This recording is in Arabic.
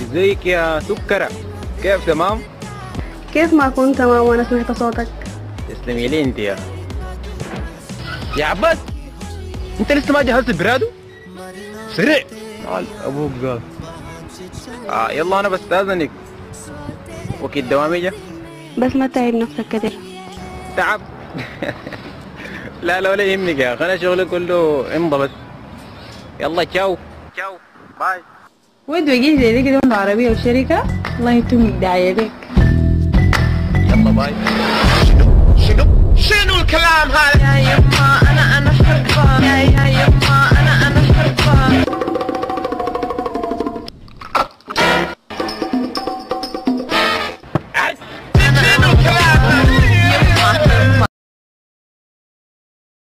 ازيك يا سكرة؟ كيف تمام؟ كيف ما كنت تمام وانا سمعت صوتك؟ تسلمي لي انت يا عباس، انت لسه ما جهزت البرادو؟ سريع تعال ابوك قال. يلا انا بستاذنك. وكيل دوامي جا؟ بس ما تعب نفسك كتير. تعب. لا لا ولا يهمك يا اخي، انا شغلي كله امضى بس. يلا تشاو تشاو باي. وين وجيه زي دي كده عربية وشركة؟ الله يتمك داعية ليك. يلا باي. شنو الكلام هذا؟ يا يما انا حبة